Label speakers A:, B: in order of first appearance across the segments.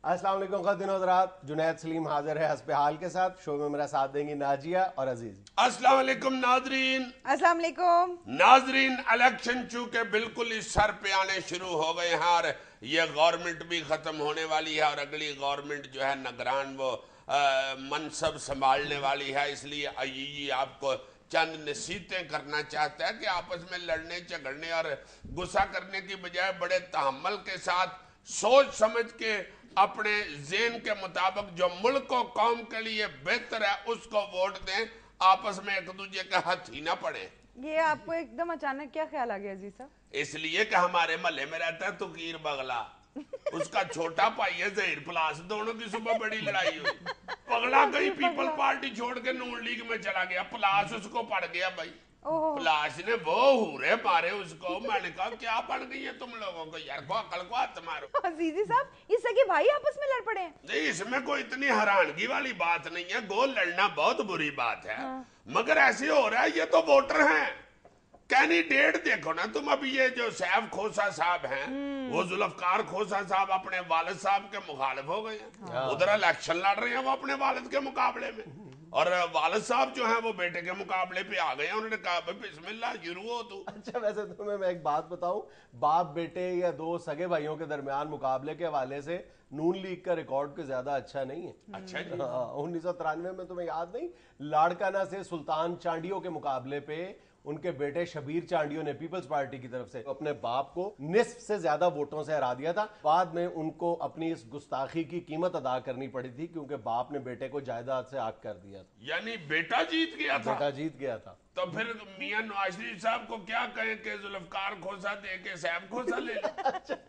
A: अस्सलाम वालेकुम ख़वातीन और हज़रात, जुनैद सलीम हाजिर है हस्ब हाल के साथ। शो में मेरा साथ देंगी नाजिया और अजीज।
B: अस्सलाम वालेकुम नाजरीन।
C: अस्सलाम वालेकुम
B: नाजरीन, इलेक्शन चूंकि बिल्कुल इस सर पे आने शुरू हो गए हैं और ये गवर्नमेंट भी ख़त्म होने वाली है और अगली गवर्नमेंट जो है निगरान वो मनसब संभालने वाली है, इसलिए ये आपको चंद नसीहतें करना चाहता है कि आपस में लड़ने झगड़ने और गुस्सा करने की बजाय बड़े तहम्मुल के साथ सोच समझ के अपने ज़हन के मुताबिक जो मुल्क और कौम के लिए बेहतर है उसको वोट दें, आपस में एक दूसरे के हाथ ही ना पड़े।
C: ये आपको एकदम अचानक क्या ख्याल आ गया जी साहब?
B: इसलिए कि हमारे महल्ले में रहता है तुकीर बगला, उसका छोटा भाई है जहीर प्लास, दोनों की सुबह बड़ी लड़ाई हुई। पगला गई पीपल पार्टी छोड़ के नून लीग में चला गया, प्लास उसको पड़ गया भाई। प्लास ने वो हूरे मारे उसको। मैंने कहा क्या बन गई है तुम लोगों को यार, को अकल को हाथ मारो।
C: अजीजी साहब इससे कि भाई आपस में लड़ पड़े हैं?
B: नहीं, इसमें कोई इतनी हैरानगी वाली बात नहीं है। गोल लड़ना बहुत बुरी बात है, मगर ऐसे हो रहा है ये तो वोटर हैं। कैंडिडेट देखो ना तुम, अभी ये जो सैफ खोसा साहब हैं वो जुल्फकार खोसा साहब अपने वालिद साहब के मुखालिफ हो गए हैं, उधर इलेक्शन लड़ रहे हैं वो अपने वालिद के मुकाबले में, और वालिद साहब जो हैं वो बेटे के मुकाबले पे आ गए हैं। उन्होंने कहा भाई बिस्मिल्लाह शुरू हो तू।
A: अच्छा, वैसे तुम्हें मैं एक बात बताऊं, बाप बेटे या दो सगे भाइयों के दरमियान मुकाबले के हवाले से नून लीग का रिकॉर्ड के ज्यादा अच्छा नहीं है।
B: अच्छा जी।
A: 1993 में तुम्हें याद नहीं, लाड़काना से सुल्तान चांडियो के मुकाबले पे उनके बेटे शबीर चांडियो ने पीपल्स पार्टी की तरफ से अपने बाप को निस्फ से ज्यादा वोटों से हरा दिया था। बाद में उनको अपनी इस गुस्ताखी की कीमत अदा करनी पड़ी थी क्योंकि बाप ने बेटे को जायदाद से आग कर दिया था।
B: यानी बेटा जीत गया था?
A: बेटा जीत गया था।
B: तो फिर मियां नवाज शरीफ साहब को क्या कहें कि जुल्फकार खोसा दे के सैफ खोसा ले ले।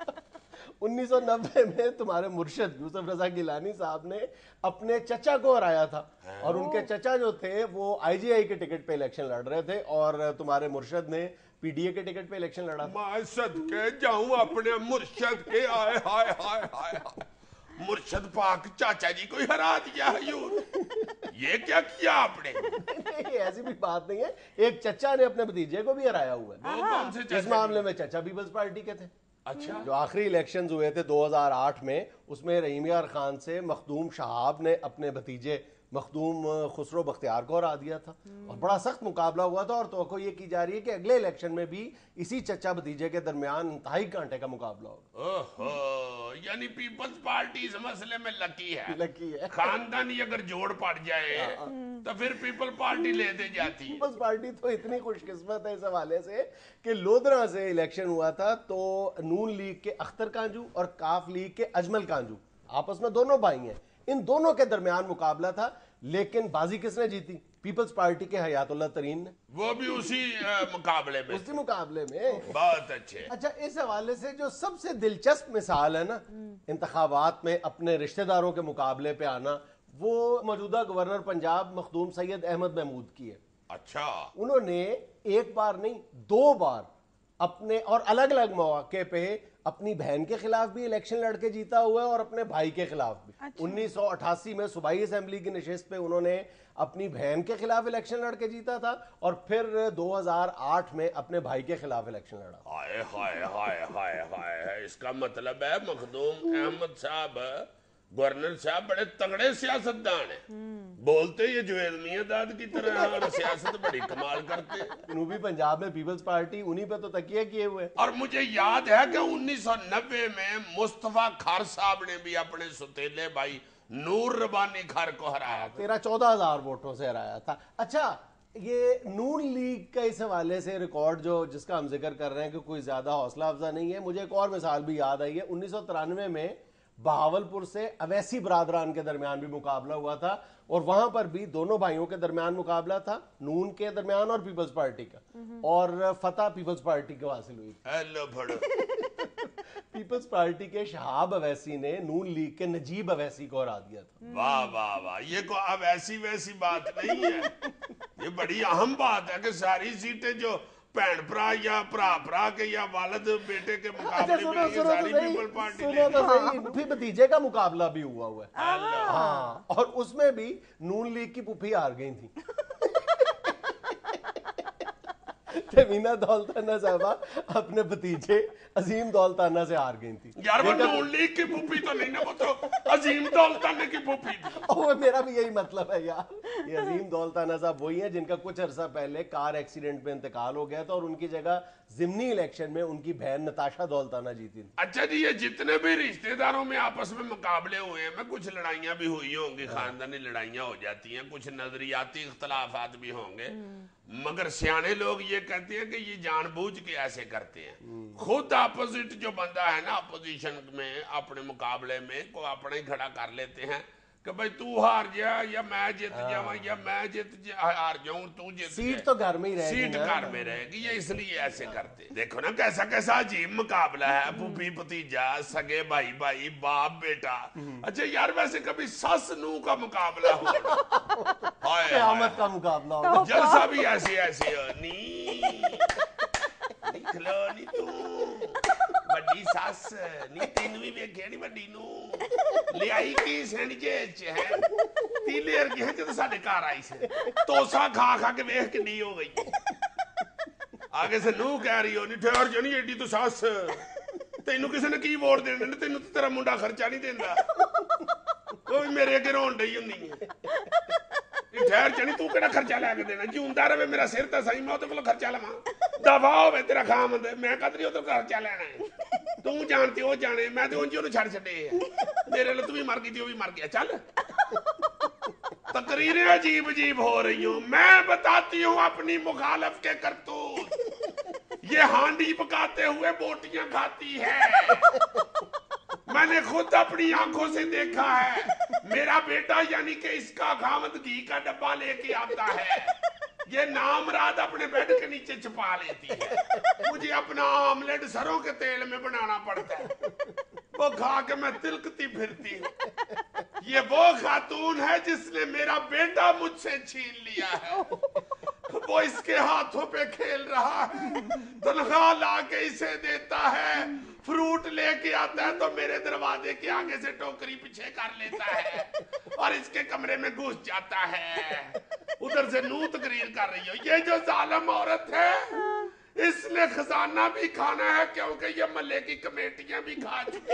A: 1990 में तुम्हारे मुर्शिद यूसुफ रजा गिलानी साहब ने अपने चचा को हराया था, और उनके चचा जो थे वो आईजीआई के टिकट पे इलेक्शन लड़ रहे थे और तुम्हारे मुर्शिद ने पीडीए के टिकट पे इलेक्शन लड़ा।
B: मैं सदके जाऊं अपने मुर्शिद के, आए हाय हाय हाय, मुर्शिद पाक चाचा जी को हरा दिया है ये क्या किया आपने?
A: नहीं, ऐसी भी बात नहीं है, एक चचा ने अपने भतीजे को भी हराया हुआ है।
B: कौन से
A: इस मामले में चचा पीपल्स पार्टी के थे।
B: अच्छा।
A: जो आखिरी इलेक्शंस हुए थे 2008 में, उसमें रहीम यार खान से मखदूम शहाब ने अपने भतीजे मखदूम खुसरो बख्तियार को हरा दिया था और बड़ा सख्त मुकाबला हुआ था, और तो ये की जा रही है कि अगले इलेक्शन में भी इसी चचा भतीजे के दरमियान इंतहाई कांटे का मुकाबला होगा।
B: ओहो, यानी पीपल्स पार्टी इस मसले में लकी है।
A: लकी है।
B: खानदानी अगर जोड़ पड़ जाए तो फिर पीपल पार्टी ले दे जाती है।
A: पीपल्स पार्टी तो इतनी खुशकिस्मत है इस हवाले से कि लोधरा से इलेक्शन हुआ था तो नून लीग के अख्तर कांजू और काफ लीग के अजमल कांजू आपस में दोनों भाई हैं, इन दोनों के दरमियान मुकाबला था, लेकिन बाजी किसने जीती? पीपल्स पार्टी के हयातुल्लाह तरीन ने, वो भी
B: उसी मुकाबले में।
A: उसी मुकाबले में।
B: बहुत अच्छे।
A: अच्छा, इस हवाले से जो सबसे दिलचस्प मिसाल है ना इंतखाबात में अपने रिश्तेदारों के मुकाबले पे आना, वो मौजूदा गवर्नर पंजाब मखदूम सैयद अहमद महमूद की है।
B: अच्छा।
A: उन्होंने एक बार नहीं 2 बार अपने और अलग अलग मौके पे अपनी बहन के खिलाफ भी इलेक्शन लड़के जीता हुआ है और अपने भाई के खिलाफ भी।
C: अच्छा।
A: 1988 में सूबाई असेंबली की नशिस्त पे उन्होंने अपनी बहन के खिलाफ इलेक्शन लड़के जीता था और फिर 2008 में अपने भाई के खिलाफ इलेक्शन लड़ा।
B: हाय हाय हाय हाय हाय, इसका मतलब है मखदूम अहमद साहब गवर्नर साहब बड़े तगड़े सियासतदान हैं। बोलते ये जुवेद मियाँदाद की तरह और सियासत बड़ी कमाल करते हैं।
A: जनूबी पंजाब में पीपल्स पार्टी उन्हीं पे तो तकिया किए हुए।
B: और मुझे याद है कि 1990 में मुस्तफा खार साहब ने भी अपने सुतेले भाई नूर रबानी खार को हराया था।
A: 13-14 हज़ार वोटों से हराया था। अच्छा, ये नून लीग का इस हवाले से रिकॉर्ड जो जिसका हम जिक्र कर रहे हैं कि कोई ज्यादा हौसला अफजा नहीं है, मुझे एक और मिसाल भी याद आई है। 1993 में बहावलपुर से अवैसी बरादरान के दरमियान भी मुकाबला हुआ था और वहां पर भी दोनों भाइयों के दरमियान मुकाबला था, नून के दरमियान और पीपल्स पार्टी का, और फतह पीपल्स पार्टी को हासिल हुई।
B: हेलो भड़ो।
A: पीपल्स पार्टी के शहाब अवैसी ने नून लीग के नजीब अवैसी को हरा दिया था।
B: वाह वाह वाह, ये को अब ऐसी वैसी बात नहीं है, ये बड़ी अहम बात है कि सारी सीटें जो भैन भरा या भरा के या वालिद बेटे के मुकाबले में ये सारी पीपल पार्टी ने।
A: फिर भतीजे का मुकाबला भी हुआ है। हाँ, और उसमें भी नून लीग की पुफी हार गई थी। तमीना दौलताना साहबा अपने भतीजे अजीम दौलताना से हार गई थी
B: यार वो नून लीग की फूफी तो नहीं ना, वो तो अजीम दौलताना की फूफी थी।
A: और मेरा भी यही मतलब है यार, ये अजीम दौलताना साहब वही है जिनका कुछ अरसा पहले कार एक्सीडेंट में इंतकाल हो गया था और उनकी जगह जिमनी इलेक्शन में उनकी बहन नताशा दौलताना जीती थी।
B: अच्छा जी, ये जितने भी रिश्तेदारों में आपस में मुकाबले हुए हैं, कुछ लड़ाइयाँ भी हुई होंगी, खानदानी लड़ाइयाँ हो जाती हैं, कुछ नजरियाती इख्तलाफात भी होंगे, मगर सियाने लोग ये कहते हैं कि ये जानबूझ के ऐसे करते हैं। खुद अपोजिट जो बंदा है ना अपोजिशन में अपने मुकाबले में को अपना ही खड़ा कर लेते हैं कि भाई तू हार जा या मैं जीत जाऊं या मैं हार जाऊं तू जीत
A: सीट तो घर में ही रहेगी,
B: सीट घर में रहेगी, ये इसलिए ऐसे करते। देखो ना कैसा कैसा अजीब मुकाबला है, फूफी भतीजा, सगे भाई भाई, बाप बेटा। अच्छा यार वैसे कभी सस नू का मुकाबला हो,
A: क़यामत का मुकाबला होगा।
B: जलसा भी ऐसे ऐसे हो नी खलो नी तू ਵੱਡੀ ਸੱਸ ਨੀ ਤੈਨੂੰ ਵੀ ਵੇਖਿਆ ਨੀ ਵੱਡੀ ਨੂੰ ਲਿਆਈ ਕੀ ਸੈਂਡਜੇ ਚ ਹੈ ਤੀਲੇ ਵਰਗੀ ਹੈ ਜਦੋਂ ਸਾਡੇ ਘਰ ਆਈ ਸੀ ਤੋਸਾ ਖਾ ਖਾ ਕੇ ਵੇਖ ਕਿੰਨੀ ਹੋ ਗਈ ਆਗੇ ਸੇ ਨੂੰ ਕਹਿ ਰਹੀ ਹੋ ਨੀ ਠਹਿਰ ਜਣੀ ਏਡੀ ਤੂੰ ਸੱਸ ਤੈਨੂੰ ਕਿਸੇ ਨੇ ਕੀ ਵੋਟ ਦੇਣੇ ਨੇ ਤੈਨੂੰ ਤੇ ਤੇਰਾ ਮੁੰਡਾ ਖਰਚਾ ਨਹੀਂ ਦਿੰਦਾ ਉਹ ਵੀ ਮੇਰੇ ਅੱਗੇ ਰੋਣ ਡਈ ਹੁੰਦੀ ਹੈ ਠਹਿਰ ਜਣੀ ਤੂੰ ਕਿਹੜਾ ਖਰਚਾ ਲੈ ਕੇ ਦੇਣਾ ਜਿਉਂਦਾ ਰਵੇ ਮੇਰਾ ਸਿਰ ਤਾਂ ਸਹੀ ਮੈਂ ਉਹਦੇ ਕੋਲ ਖਰਚਾ ਲਵਾਂ ਦਫਾ ਹੋਵੇ ਤੇਰਾ ਖਾਮਦ ਮੈਂ ਕਦਰੀ ਉਹ ਤੋਂ ਖਰਚਾ ਲੈਣਾ ਹੈ ਤੂੰ ਜਾਣਤੀ ਉਹ ਜਾਣੇ ਮੈਂ ਤੇ ਉਂਝ ਉਹਨੂੰ ਛੱਡ ਛੱਡੇ ਮੇਰੇ ਲਈ ਤੂੰ ਵੀ ਮਰ ਗਈ ਤੇ ਉਹ ਵੀ ਮਰ ਗਿਆ ਚੱਲ तकरीरें अजीब अजीब हो रही हूं मैं बताती हूं अपनी मुखालफ के करतूत ये हांडी पकाते हुए बोटियां खाती है मैंने खुद अपनी आंखों से देखा है मेरा बेटा यानी कि इसका खामद घी का डब्बा लेके आता है ये नामराद अपने बेड के नीचे छुपा लेती है मुझे अपना आमलेट सरों के तेल में बनाना पड़ता है वो खा के मैं तिलकती फिरती हूँ ये वो खातून है जिसने मेरा बेटा मुझसे छीन लिया है वो इसके हाथों पे खेल रहा है तनख्वाह ला के इसे देता है फ्रूट लेके आता है तो मेरे दरवाजे के आगे से टोकरी पीछे कर लेता है और इसके कमरे में घुस जाता है उधर से नू तकरीर कर रही हो ये जो जालिम औरत है इसने खजाना भी खाना है क्योंकि ये मल्ले की कमेटियां भी खा चुकी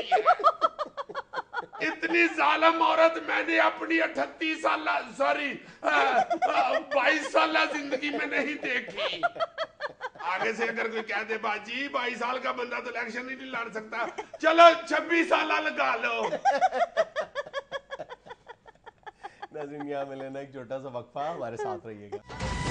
B: है इतनी जालिम औरत मैंने अपनी 38 साल सॉरी 22 साल जिंदगी में नहीं देखी आगे से अगर कोई कह दे बाजी 22 साल का बंदा तो इलेक्शन ही नहीं लड़ सकता चलो 26 साल लगा लो
A: नाज़रीन यहाँ में लेना एक छोटा सा वक्फा हमारे साथ रहिएगा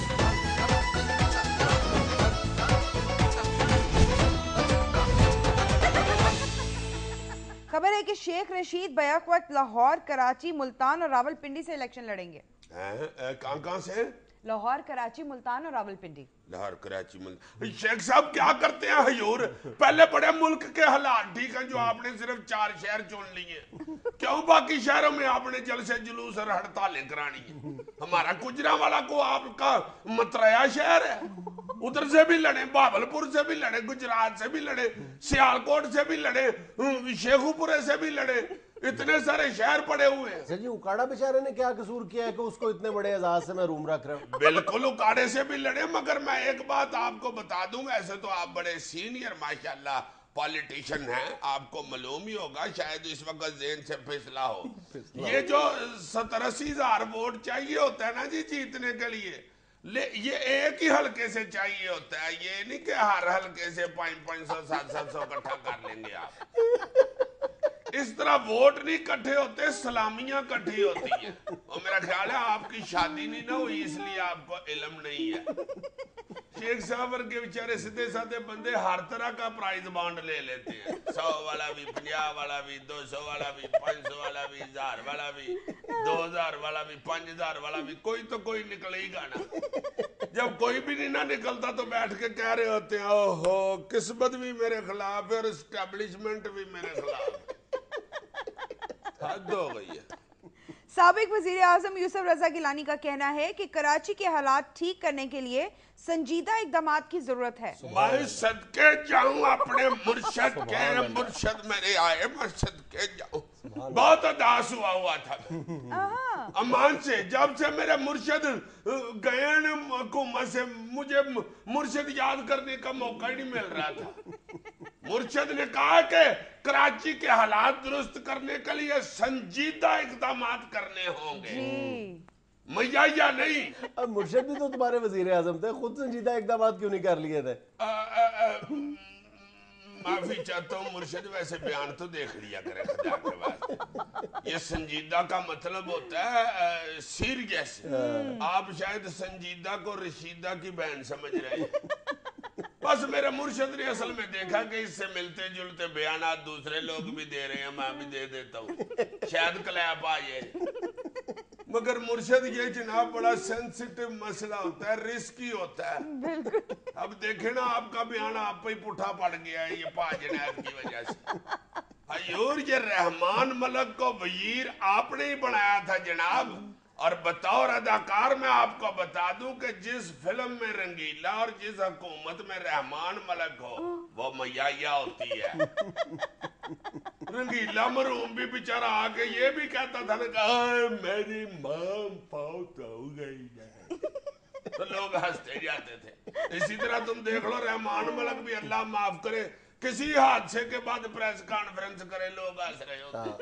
C: खबर है कि शेख रशीद बैक वक्त लाहौर, कराची, मुल्तान और रावलपिंडी से इलेक्शन लड़ेंगे।
B: कहां से?
C: लाहौर, कराची, मुल्तान और रावलपिंडी।
B: लाहौर, कराची, मुल्तान। शेख साहब क्या करते हैं हजूर? पहले बड़े मुल्क के हालात ठीक हैं जो आपने सिर्फ 4 शहर चुन लिए, क्यों बाकी शहरों में आपने जलसे जुलूस और हड़तालें करानी है? हमारा गुजरांवाला को आपका मतरया शहर है, उधर से भी लड़े, भावलपुर से भी लड़े, गुजरात से भी लड़े, सियालकोट से भी लड़े, शेखुपुरे से भी लड़े, इतने सारे शहर पड़े हुए हैं।
A: सर जी उकाड़ा बेचारे ने क्या कसूर किया है कि उसको इतने बड़े एजाज से महरूम रख रहे हो?
B: बिल्कुल उकाड़े से भी लड़े, मगर मैं एक बात आपको बता दूं, ऐसे तो आप बड़े सीनियर माशाल्लाह पॉलिटिशियन हैं, आपको मालूम ही होगा, शायद इस वक्त ज़हन से फिसला हो। ये जो 70-80 हजार वोट चाहिए होता है ना जी जीतने के लिए, ये एक ही हलके से चाहिए होता है, ये नहीं कि हर हलके से 500, 700 इकट्ठा कर लेंगे आप। इस तरह वोट नहीं इकट्ठे होते, सलामियां इकट्ठी होती हैं। और मेरा ख्याल है आपकी शादी नहीं ना हुई इसलिए आपको इल्म नहीं है। शेख साहब वर्गे बेचारे सीधे साधे बंदे हर तरह का प्राइज बॉन्ड ले लेते हैं, 100 वाला भी, 50 वाला भी, 200 वाला भी, 500 वाला भी, 1000 वाला भी, 2000 वाला भी, 5000 वाला भी, कोई तो कोई निकलेगा ना। जब कोई भी नहीं ना निकलता तो बैठ के कह रहे होते हैं ओहो किस्मत भी मेरे खिलाफ है और एस्टेब्लिशमेंट भी मेरे खिलाफ है। हद हो गई है।
C: سابق وزیر اعظم یوسف رضا گیلانی کا کہنا ہے کہ کراچی کے حالات ٹھیک کرنے کے لیے سنجیدہ اقدامات کی ضرورت ہے.
B: میں صدقے جاؤں اپنے مرشد کے, مرشد میرے آئے, میں صدقے جاؤں. بہت اداس ہوا تھا امان سے, جب سے میرے مرشد گئے حکومت سے, مجھے مرشد یاد کرنے کا موقع ہی نہیں مل رہا تھا. مرشد نے کہا کہ کراچی کے حالات درست کرنے کے لیے سنجیدہ اقدامات کرنے ہوں گے. میاں یا نہیں,
A: اب مرشد بھی تو تمہارے وزیر اعظم تھے, خود سنجیدہ اقدامات کیوں نہیں کر لیے تھے؟
B: معافی چاہتا ہوں مرشد, ویسے بیان تو دیکھ لیا کرے خدا کے بعد. یہ سنجیدہ کا مطلب ہوتا ہے سیریس. آپ شاید سنجیدہ کو رشیدہ کی بہن سمجھ رہے ہیں. بس میرے مرشد نے اصل میں دیکھا کہ اس سے ملتے جلتے بیانات دوسرے لوگ بھی دے رہے ہیں, میں بھی دے دیتا ہوں, شاید کلیپ آئے. مگر مرشد یہ جناب بڑا سینسیٹیو مسئلہ ہوتا ہے, رسکی ہوتا ہے. اب دیکھیں نا, آپ کا بیان آپ پہ ہی پٹھا پڑ گیا ہے یہ 5 جناب کی وجہ سے. حضور یہ رحمان ملک کو وزیر آپ نے ہی بنایا تھا جناب. اور بطور اداکار میں آپ کو بتا دوں کہ جس فلم میں رنگیلا اور جس حکومت میں رحمان ملک ہو وہ میاں ہوتی ہے. رنگیلا مرحوم بھی بیچارہ آگے یہ بھی کہتا تھا نا کہ میری ماں فوت ہو گئی ہے, تو لوگ ہنستے جاتے تھے. اسی طرح تم دیکھ لو رحمان ملک بھی اللہ معاف کرے کسی حادثے کے بعد پریس کانفرنس کرے, لوگ ہنس رہے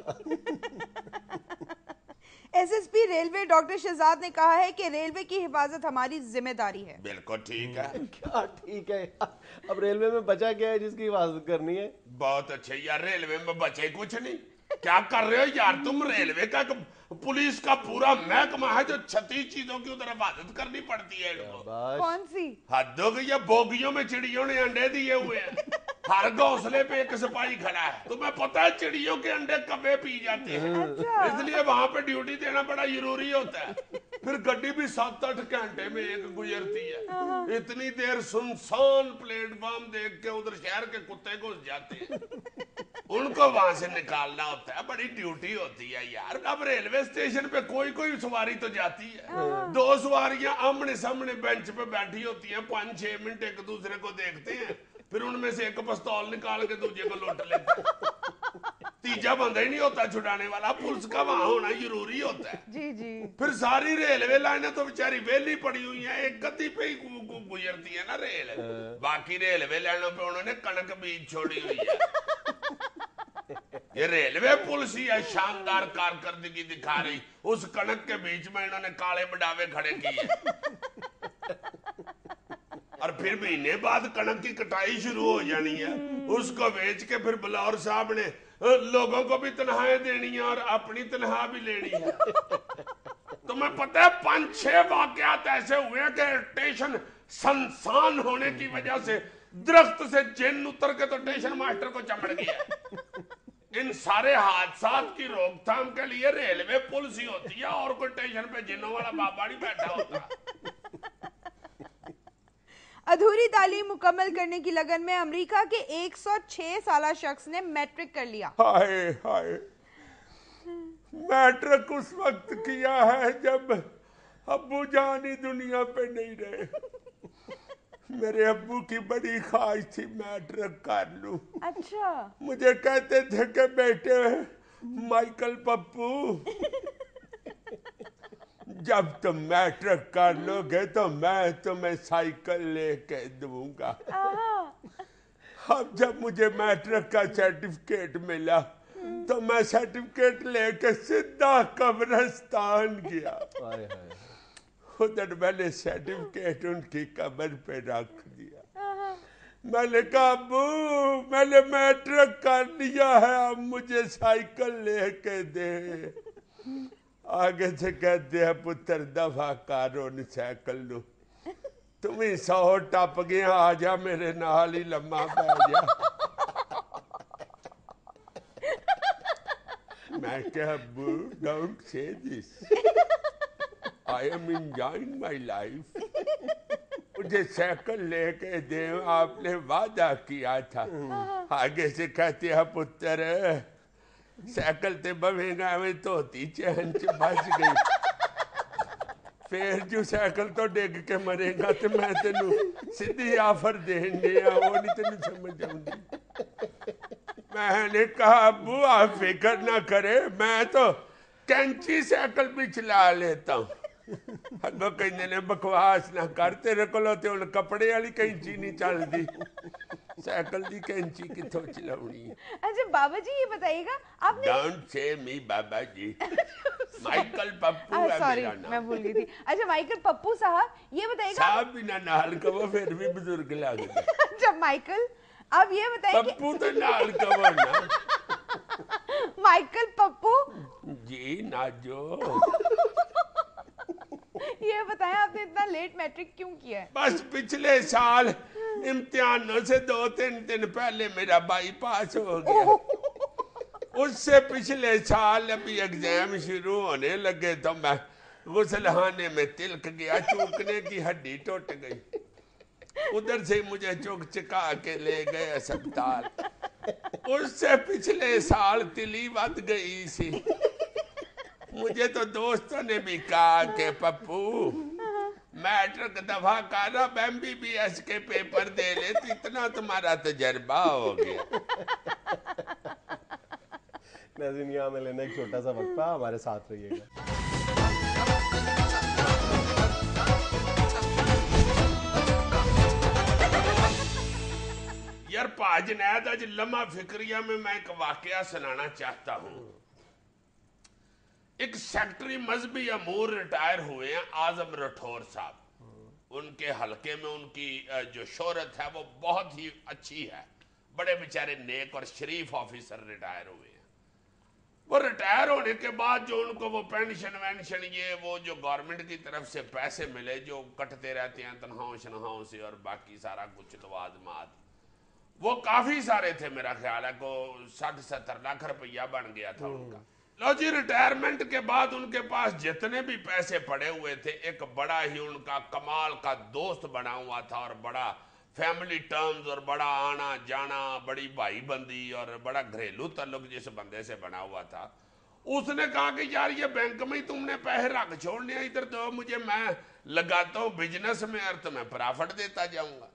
B: ہوتے.
C: S S P railway doctor Shehzad نے کہا ہے کہ ریلوے کی حفاظت ہماری ذمہ داری ہے.
B: بالکل ٹھیک ہے.
A: کیا ٹھیک ہے, اب ریلوے میں بچا کیا ہے جس کی حفاظت کرنی ہے؟
B: بہت اچھے یار, ریلوے میں بچے کچھ نہیں. کیا کر رہے ہو یار تم؟ ریلوے کا پولیس کا پورا محکمہ ہے جو 36 چیزوں کی ادھر حفاظت کرنی پڑتی ہے.
C: کون سی؟
B: حد ہو گئی ہے, بوگیوں میں چڑیوں نے انڈے دیے ہوئے ہیں, ہر گھونسلے پہ ایک سپاہی کھڑا ہے. تمہیں پتہ ہے چڑیوں کے انڈے کبے پی جاتے ہیں, اس لیے وہاں پہ ڈیوٹی دینا بڑا ضروری ہوتا ہے. پھر گڈی بھی 7-8 گھنٹے میں ایک گزرتی ہے. اتنی دیر سنسان پلیٹ فارم دیکھ کے ادھر شہر کے کتے گھس جاتے ہیں, ان کو وہاں سے نکالنا ہوتا ہے. بڑی ڈیوٹی ہوتی ہے یار. اب ریلوے اسٹیشن پہ کوئی سواری تو جاتی ہے, 2 سواریاں آمنے سامنے بینچ پہ بیٹھی ہوتی ہیں, 5-6 منٹ ایک دوسرے کو دیکھتے ہیں, پھر ان میں سے ایک پستول نکال کے دوسرے کو لوٹ لیتے ہیں. تیجا بندہ ہی نہیں ہوتا چھڑانے والا, پولیس کا وہاں ہونا ضروری ہوتا ہے.
C: جی جی.
B: پھر ساری ریلوے لائنیں تو بیچاری ویلی پڑی ہوئی ہیں, ایک گتی پہ ہی گزرتی ہے نا ریل. باقی ریلوے لائنوں پہ انہوں نے کنک بیج چھوڑی ہوئی ہے. یہ ریلوے پولیسی ہے شاندار کارکردگی دکھا رہی, اس کنک کے بیچ میں انہوں نے کالے بڈاوے کھڑے کیے, اور پھر مہینے بعد کنک کی کٹائی شروع ہو جانی ہے. اس کو بیچ کے پھر بلور صاحب نے لوگوں کو بھی تنخواہیں دینی ہے اور اپنی تنخواہ بھی لینی ہے. تمہیں پتہ ہے 5-6 واقعات ایسے ہوئے ہیں کہ اسٹیشن سنسان ہونے کی وجہ سے درخت سے جن اتر کے تو اسٹیشن ماسٹر کو چمڑ گیا. ان سارے حادثات کی روک تھام کے لیے ریلوے پولیسی ہوتی ہے, اور کوئی اسٹیشن پہ جنوں والا بابا نہیں بیٹھا ہوتا.
C: ادھوری تعلیم مکمل کرنے کی لگن میں امریکہ کے 106 سالہ شخص نے میٹرک کر لیا.
B: ہائے ہائے, میٹرک اس وقت کیا ہے جب ابو جان ہی دنیا پہ نہیں رہے. میرے ابو کی بڑی خواہش تھی میٹرک کر لوں.
C: اچھا.
B: مجھے کہتے تھے کہ بیٹے مائیکل پپو جب تم میٹرک کر لو گے تو میں تمہیں سائیکل لے کے دوں گا. اب جب مجھے میٹرک کا سرٹیفکیٹ ملا تو میں سرٹیفکیٹ لے کے سیدھا قبرستان گیا. ادھر میں نے سرٹیفکیٹ ان کی قبر پہ رکھ دیا. میں نے کہا ابو میں نے میٹرک کر لیا ہے, اب مجھے سائیکل لے کے دے. آگے سے کہتے ہیں پتر دفعہ کارون سائیکل لو, تمہیں 100 ٹپ گیا, آ جا میرے نال ہی لمحہ پہ جا. میں کہا ابو don't say this, I am enjoying my life. مجھے سائیکل لے کے دیں, آپ نے وعدہ کیا تھا. آگے سے کہتے ہیں پتر سائیکل تے بویں گا میں دھوتی چین چ بچ گئی پھر جو سائیکل تو ڈگ کے مرے گا تو میں تینوں سیدھی آفر دین دیا وہ نہیں تینوں سمجھ آؤں میں نے کہا ابو آپ فکر نہ کرے میں تو کینچی سائیکل بھی چلا لیتا ہوں اگو کہنے نے بکواس نہ کر تیرے کولوں تے ہن کپڑے والی کینچی نہیں چل دی سائیکل دی کینچی کتھوں چلاونی ہے
C: اچھا بابا جی یہ بتائیے گا آپ نے
B: ڈونٹ سے می بابا جی مائیکل پپو ہے
C: سوری
B: میرا نام
C: میں بھول گئی تھی اچھا مائیکل پپو صاحب یہ بتائیے گا
B: صاحب بھی نہ نال کہو پھر بھی بزرگ لگ گئے
C: اچھا مائیکل اب یہ بتائیں کہ
B: پپو تو نال کہو نا
C: مائیکل پپو
B: جی ناجو
C: یہ بتائیں آپ نے اتنا لیٹ میٹرک کیوں کیا ہے
B: بس پچھلے سال امتحانوں سے 2-3 دن پہلے میرا بائی پاس ہو گیا اس سے پچھلے سال ابھی ایگزام شروع ہونے لگے تو میں غسل خانے میں تلک گیا چوکنے کی ہڈی ٹوٹ گئی ادھر سے مجھے چوک چکا کے لے گئے اسپتال اس سے پچھلے سال تلی ود گئی سی مجھے تو دوستوں نے بھی کہا کہ پپو میٹرک دفعہ کارا ایم بی بی ایس کے پیپر دے لے تو اتنا تمہارا تجربہ ہو گیا
A: ناظرین یہاں میں لینا ایک چھوٹا سا وقفہ ہمارے ساتھ رہیے گا
B: یار پا جنید اج لمحہ فکریہ میں ایک واقعہ سنانا چاہتا ہوں ایک سیکٹری مذہبی امور ریٹائر ہوئے ہیں اعظم رٹھور صاحب ان کے حلقے میں ان کی جو شہرت ہے وہ بہت ہی اچھی ہے بڑے بیچارے نیک اور شریف آفیسر ریٹائر ہوئے ہیں وہ ریٹائر ہونے کے بعد جو ان کو وہ پینشن وینشن یہ وہ جو گورنمنٹ کی طرف سے پیسے ملے جو کٹتے رہتے ہیں تنخواہوں شنخواہوں سے اور باقی سارا کچھ لوازمات وہ کافی سارے تھے میرا خیال ہے کو 60-70 لاکھ روپیہ بن گیا تھا ان کا لو جی ریٹائرمنٹ کے بعد ان کے پاس جتنے بھی پیسے پڑے ہوئے تھے ایک بڑا ہی ان کا کمال کا دوست بنا ہوا تھا اور بڑا فیملی ٹرمز اور بڑا آنا جانا بڑی بھائی بندی اور بڑا گھریلو تعلق جس بندے سے بنا ہوا تھا اس نے کہا کہ یار یہ بینک میں ہی تم نے پیسے رکھ چھوڑنے ادھر دو مجھے میں لگاتا ہوں بزنس میں اور تمہیں پرافٹ دیتا جاؤں گا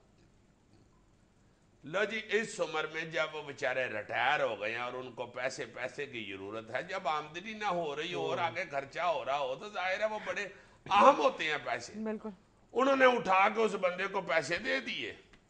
B: لو جی اس عمر میں جب وہ بیچارے ریٹائر ہو گئے ہیں اور ان کو پیسے کی ضرورت ہے جب آمدنی نہ ہو رہی ہو اور آگے خرچہ ہو رہا ہو تو ظاہر ہے وہ بڑے اہم ہوتے ہیں پیسے
C: بالکل
B: انہوں نے اٹھا کے اس بندے کو پیسے دے دیے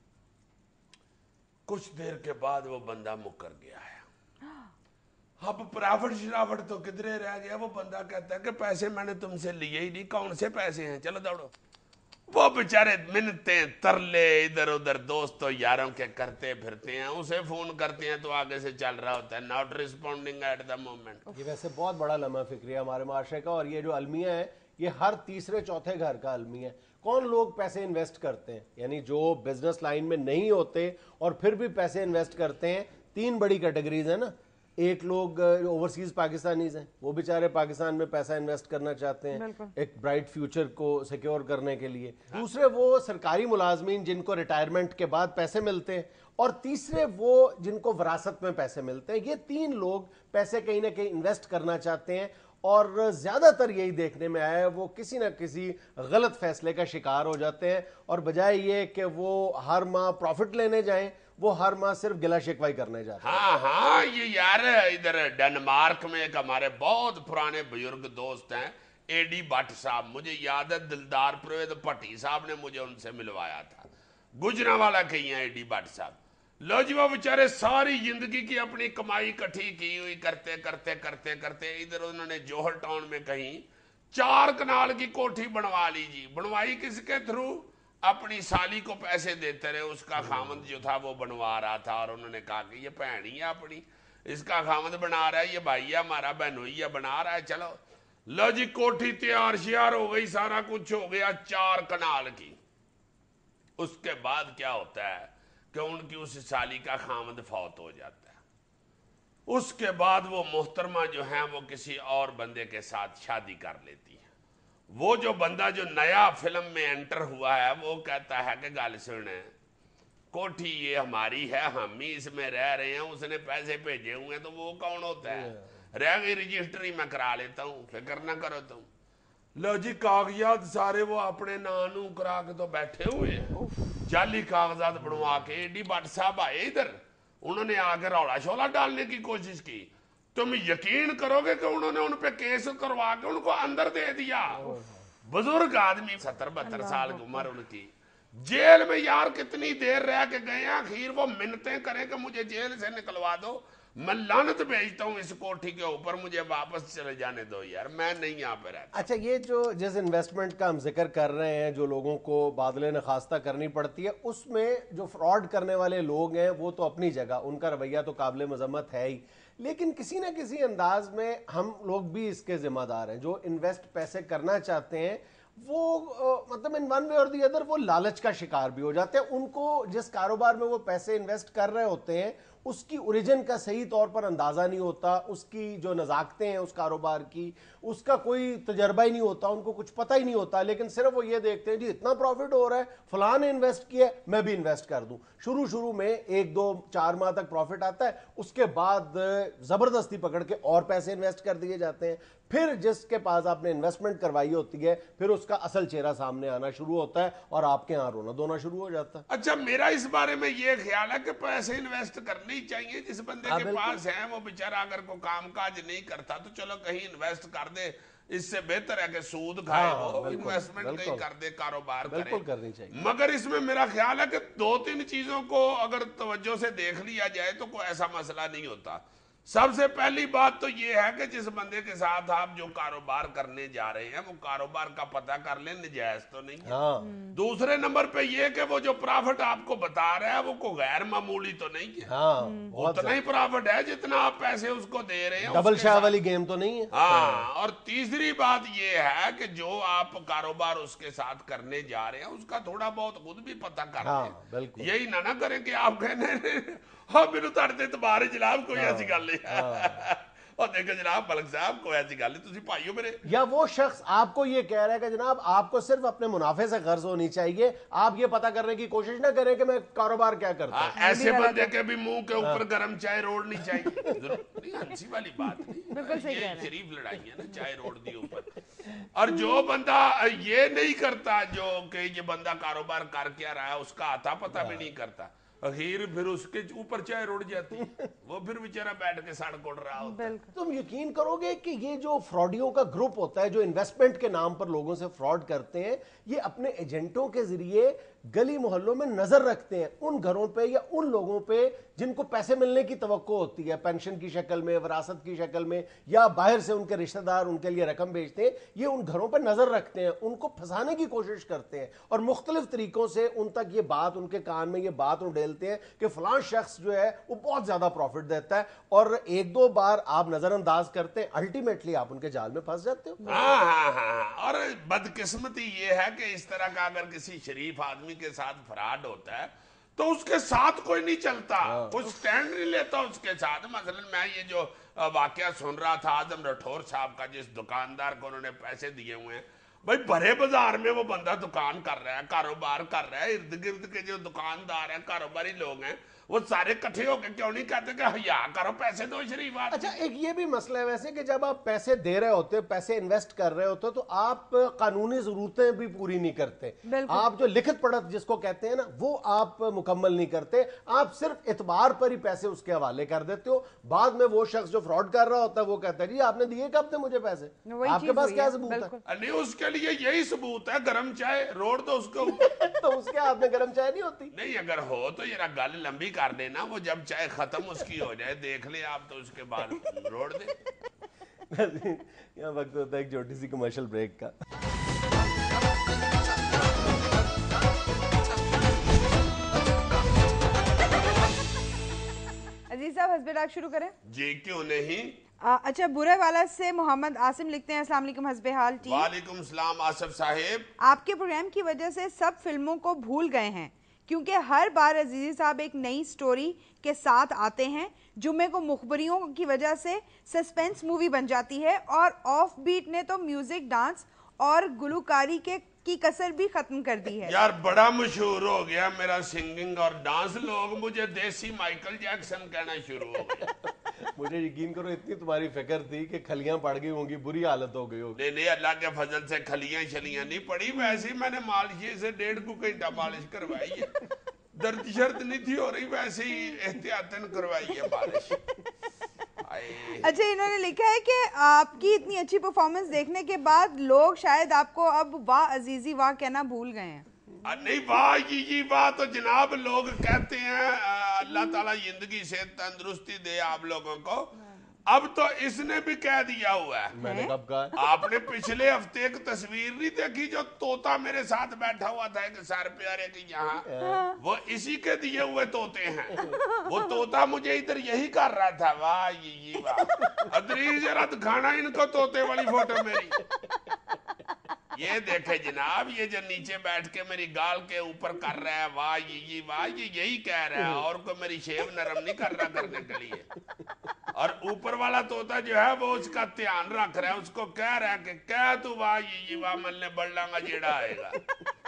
B: کچھ دیر کے بعد وہ بندہ مکر گیا ہے اب پرافٹ شرافٹ تو کدھرے رہ گیا وہ بندہ کہتا ہے کہ پیسے میں نے تم سے لیے ہی نہیں کون سے پیسے ہیں چلو دوڑو وہ بیچارے منتیں ترلے ادھر ادھر دوستوں یاروں کے کرتے پھرتے ہیں اسے فون کرتے ہیں تو آگے سے چل رہا ہوتا ہے not responding at the moment
A: یہ ویسے بہت بڑا لمحہ فکری ہے ہمارے معاشرے کا اور یہ جو المیہ ہے یہ ہر تیسرے چوتھے گھر کا المیہ ہے کون لوگ پیسے انویسٹ کرتے ہیں یعنی جو بزنس لائن میں نہیں ہوتے اور پھر بھی پیسے انویسٹ کرتے ہیں 3 بڑی کیٹیگریز ہیں نا ایک لوگ اوورسیز پاکستانیز ہیں وہ بیچارے پاکستان میں پیسہ انویسٹ کرنا چاہتے ہیں ایک برائٹ فیوچر کو سیکیور کرنے کے لیے دوسرے وہ سرکاری ملازمین جن کو ریٹائرمنٹ کے بعد پیسے ملتے ہیں اور تیسرے وہ جن کو وراثت میں پیسے ملتے ہیں یہ 3 لوگ پیسے کہیں نہ کہیں انویسٹ کرنا چاہتے ہیں اور زیادہ تر یہی دیکھنے میں آیا ہے وہ کسی نہ کسی غلط فیصلے کا شکار ہو جاتے ہیں اور بجائے یہ کہ وہ ہر ماہ پروفٹ لینے جائیں وہ ہر ماہ صرف گلا شکوائی کرنے جاتے ہیں
B: ہاں یہ یار ادھر ڈنمارک میں ایک ہمارے بہت پرانے بزرگ دوست ہیں اے ڈی بٹ صاحب مجھے یاد ہے دلدار پروید پٹی صاحب نے مجھے ان سے ملوایا تھا گجرانوالا کے ہی ہیں اے ڈی بٹ صاحب لو جی وہ بیچارے ساری زندگی کی اپنی کمائی اکٹھی کی ہوئی کرتے کرتے ادھر انہوں نے جوہر ٹاؤن میں کہیں 4 کنال کی کوٹھی بنوا لی جی بنوائی کس کے تھرو اپنی سالی کو پیسے دیتے رہے اس کا خامد جو تھا وہ بنوا رہا تھا اور انہوں نے کہا کہ یہ بہن ہی ہے اپنی اس کا خامد بنا رہا ہے یہ بھائی ہے ہمارا بہنوئی ہے بنا رہا ہے چلو لو جی کوٹھی تیار شیار ہو گئی سارا کچھ ہو گیا 4 کنال کی اس کے بعد کیا ہوتا ہے کہ ان کی اس سالی کا خامد فوت ہو جاتا ہے اس کے بعد وہ محترمہ جو ہیں وہ کسی اور بندے کے ساتھ شادی کر لیتی ہیں وہ جو بندہ جو نیا فلم میں انٹر ہوا ہے وہ کہتا ہے کہ گال سنے कोठी ये हमारी है, हम ही इसमें रह रहे हैं, उसने पैसे भेजे हुए हैं, तो वो कौन होता है? रह गई रजिस्ट्री, मैं करा लेता हूँ, फिक्र ना करो तुम। लो जी कागजात सारे वो अपने नानू करा के तो बैठे हुए हैं, जाली कागजात बनवा के। एडी भट्ट साहब आए इधर, उन्होंने आके रौला शोला डालने की कोशिश की। तुम यकीन करोगे कि उन्होंने उन पे केस करवा के उनको अंदर दे दिया। बुजुर्ग आदमी, 70-72 साल की उम्र उनकी, जेल में यार कितनी देर रह के गए हैं। आखिर वो मिन्नतें करें कि मुझे जेल से निकलवा दो, मैं लानत भेजता हूँ इस कोठी के ऊपर, मुझे वापस चले जाने दो यार, मैं नहीं यहाँ पे रहता।
A: अच्छा, ये जो जिस इन्वेस्टमेंट का हम जिक्र कर रहे हैं, जो लोगों को बादले नखास्ता करनी पड़ती है, उसमें जो फ्रॉड करने वाले लोग हैं वो तो अपनी जगह, उनका रवैया तो काबिल मजम्मत है ही, लेकिन किसी ना किसी अंदाज में हम लोग भी इसके जिम्मेदार हैं। जो इन्वेस्ट पैसे करना चाहते हैं वो मतलब इन वन वे और दी अदर वो लालच का शिकार भी हो जाते हैं। उनको जिस कारोबार में वो पैसे इन्वेस्ट कर रहे होते हैं उसकी ओरिजिन का सही तौर पर अंदाजा नहीं होता, उसकी जो नज़ाकतें हैं उस कारोबार की, उसका कोई तजर्बा ही नहीं होता, उनको कुछ पता ही नहीं होता। लेकिन सिर्फ वो ये देखते हैं जी इतना प्रॉफिट हो रहा है, फलां ने इन्वेस्ट किया है, मैं भी इन्वेस्ट कर दूं। शुरू में 1-2-4 माह तक प्रॉफिट आता है, उसके बाद जबरदस्ती पकड़ के और पैसे इन्वेस्ट कर दिए जाते हैं। फिर जिसके पास आपने इन्वेस्टमेंट करवाई होती है, फिर उसका असल चेहरा सामने आना शुरू होता है और आपके यहाँ रोना धोना शुरू हो जाता है।
B: अच्छा, मेरा इस बारे में ये ख्याल है कि पैसे इन्वेस्ट करने ही चाहिए। जिस बंदे के पास है वो बेचारा अगर कोई काम काज नहीं करता तो चलो कहीं इन्वेस्ट कर दे, इससे बेहतर है कि सूद खाए, वो इन्वेस्टमेंट कहीं कर दे, कारोबार करे,
A: करनी चाहिए।
B: मगर इसमें मेरा ख्याल है कि 2-3 चीजों को अगर तवज्जो से देख लिया जाए तो कोई ऐसा मसला नहीं होता। सबसे पहली बात तो ये है कि जिस बंदे के साथ आप जो कारोबार करने जा रहे हैं वो कारोबार का पता कर लें, नजायज तो नहीं है। दूसरे नंबर पे ये कि वो जो प्रॉफिट आपको बता रहा है वो को गैर मामूली तो नहीं है, उतना ही प्रॉफिट है जितना आप पैसे उसको दे रहे हैं,
A: डबल शाह वाली गेम तो नहीं है।
B: हाँ, और तीसरी बात ये है कि जो आप कारोबार उसके साथ करने जा रहे हैं उसका थोड़ा बहुत खुद भी पता कर लें। यही ना करें कि आप कहने हाँ मैनू तुहाडे ते इतबार है जनाब, कोई ऐसी गल नहीं। और देखो जनाब मलिक साहब कोई ऐसी गल नहीं, तुसी भाइयों मेरे।
A: या वो शख्स आपको ये कह रहा है कि जनाब आपको सिर्फ अपने मुनाफे से गर्ज होनी चाहिए, आप ये पता करने की कोशिश ना करें कि मैं कारोबार क्या करता हूं।
B: ऐसे बंदे के भी मुंह के ऊपर गर्म चाय रोड़नी चाहिए। हंसी वाली बात नहीं, ये शरीफ लड़ाई है ना, चाय रोड़ दी ऊपर। और जो बंदा ये नहीं करता, जो कि ये बंदा कारोबार कर क्या रहा है उसका आता पता भी नहीं करता, आखिर फिर उसके ऊपर चाय रुड़ जाती है, वो फिर बेचारा बैठ के सड़ कोड़ रहा होता है।
A: तुम यकीन करोगे कि ये जो फ्रॉडियों का ग्रुप होता है जो इन्वेस्टमेंट के नाम पर लोगों से फ्रॉड करते हैं, ये अपने एजेंटों के जरिए गली मोहल्लों में नजर रखते हैं उन घरों पे या उन लोगों पे जिनको पैसे मिलने की तवक्को होती है, पेंशन की शक्ल में, विरासत की शक्ल में, या बाहर से उनके रिश्तेदार उनके लिए रकम भेजते हैं। ये उन घरों पर नजर रखते हैं, उनको फंसाने की कोशिश करते हैं और मुख्तलिफ तरीकों से उन तक ये बात, उनके कान में ये बात उड़ेलते हैं कि फलां शख्स जो है वो बहुत ज्यादा प्रॉफिट देता है, और 1-2 बार आप नजरअंदाज करते हैं, अल्टीमेटली आप उनके जाल में फंस जाते हो।
B: हाँ। और बदकिस्मती ये है कि इस तरह का अगर किसी शरीफ आदमी के साथ फ्रॉड होता है तो उसके साथ कोई नहीं चलता, कोई स्टैंड नहीं लेता उसके साथ। मसलन मैं ये जो वाकया सुन रहा था आजम राठौर साहब का, जिस दुकानदार को उन्होंने पैसे दिए हुए हैं, भाई भरे बाजार में वो बंदा दुकान कर रहा है, कारोबार कर रहा है, इर्द गिर्द के जो दुकानदार हैं, कारोबारी लोग हैं, वो सारे इकट्ठे होकर क्यों नहीं कहते कि हया करो, पैसे दो शरीफ आदमी।
A: अच्छा, एक ये भी मसला है वैसे कि जब आप पैसे दे रहे होते, पैसे इन्वेस्ट कर रहे होते, तो आप कानूनी जरूरतें भी पूरी नहीं करते। आप जो लिखित पढ़त जिसको कहते हैं ना, वो आप मुकम्मल नहीं करते, आप सिर्फ एतबार पर ही पैसे उसके हवाले कर देते हो। बाद में वो शख्स जो फ्रॉड कर रहा होता है वो कहता है जी आपने दिए कब थे मुझे पैसे, आपके पास क्या सबूत है?
B: नहीं, उसके लिए यही सबूत है, गरम चाय रोड़ दो उसको।
A: तो उसके हाथ में गरम चाय नहीं होती।
B: नहीं, अगर हो तो जरा गल लंबी कर देना, वो जब चाय खत्म उसकी हो जाए देख ले आप, तो उसके बाद रोड़ दे।
A: यहाँ वक्त होता है एक छोटी सी कमर्शियल ब्रेक का।
C: अजीज साहब हस्बे शुरू करें
B: जी, क्यों नहीं।
C: अच्छा, बुरे वाला से मोहम्मद आसिम लिखते हैं, अस्सलाम वालेकुम हस्बे हाल टीम।
B: वालेकुम सलाम आसिफ साहिब।
C: आपके प्रोग्राम की वजह से सब फिल्मों को भूल गए हैं, क्योंकि हर बार अजीजी साहब एक नई स्टोरी के साथ आते हैं। जुम्मे को मुखबरियों की वजह से सस्पेंस मूवी बन जाती है, और ऑफ बीट ने तो म्यूजिक, डांस और गुलकारी के کی کسر بھی ختم کر دی ہے.
B: یار بڑا مشہور ہو گیا میرا سنگنگ اور ڈانس, لوگ مجھے دیسی مائیکل جیکسن کہنا شروع ہو گیا.
A: مجھے یقین کرو اتنی تمہاری فکر تھی کہ کھلیاں پڑ گئی ہوں گی, بری حالت ہو گئی ہوگی.
B: نہیں اللہ کے فضل سے کھلیاں شلیاں نہیں پڑی, ویسے ہی میں نے مالشی سے 1.5 گھنٹہ مالش کروائی ہے, درد شرط نہیں تھی ہو رہی, ویسے ہی احتیاطاً کروائی ہے مالش.
C: اچھا, انہوں نے لکھا ہے کہ آپ کی اتنی اچھی پرفارمنس دیکھنے کے بعد لوگ شاید آپ کو اب واہ عزیزی واہ کہنا بھول گئے ہیں.
B: نہیں واہ یہ واہ تو جناب لوگ کہتے ہیں, اللہ تعالیٰ زندگی سے تندرستی دے آپ لوگوں کو. اب تو اس نے بھی کہہ دیا ہوا ہے.
A: میں نے کب کہا؟
B: آپ نے پچھلے ہفتے ایک تصویر نہیں دیکھی جو طوطا میرے ساتھ بیٹھا ہوا تھا ایک سر پیارے کے یہاں, وہ اسی کے دیے ہوئے طوطے ہیں. وہ طوطا مجھے ادھر یہی کر رہا تھا, واہ یہ واہ. ادری ذرا دکھانا ان کو طوطے والی فوٹو میری. یہ دیکھے جناب, یہ جو نیچے بیٹھ کے میری گال کے اوپر کر رہا ہے واہ یہ واہ, یہ یہی کہہ رہا ہے, اور کوئی میری شیو نرم نہیں کر رہا کرنے کے لیے. اور اوپر والا طوطا جو ہے وہ اس کا دھیان رکھ رہا ہے, اس کو کہہ رہا ہے کہ کہہ تو واہ یہ واہ ملنے بڑھ لانگا جیڑا آئے گا.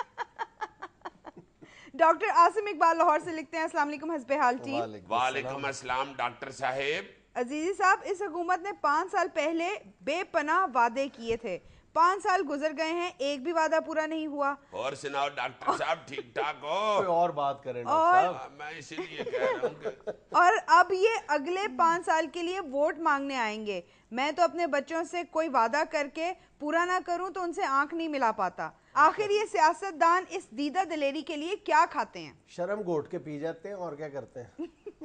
C: ڈاکٹر عاصم اقبال لاہور سے لکھتے ہیں, السلام علیکم حسب حال ٹیم.
B: وعلیکم السلام ڈاکٹر صاحب.
C: عزیزی صاحب, اس حکومت نے 5 سال پہلے بے پناہ وعدے کیے تھے, 5 سال گزر گئے ہیں, ایک بھی وعدہ پورا نہیں ہوا.
B: اور سناؤ ڈاکٹر صاحب ٹھیک ٹھاک ہو؟
A: کوئی اور بات کریں ڈاکٹر صاحب.
B: میں اسی لیے کہہ رہا ہوں کہ
C: اور اب یہ اگلے 5 سال کے لیے ووٹ مانگنے آئیں گے. میں تو اپنے بچوں سے کوئی وعدہ کر کے پورا نہ کروں تو ان سے آنکھ نہیں ملا پاتا. آخر یہ سیاستدان اس دیدہ دلیری کے لیے کیا کھاتے ہیں؟
A: شرم گھوٹ کے پی جاتے ہیں, اور کیا کرتے ہیں.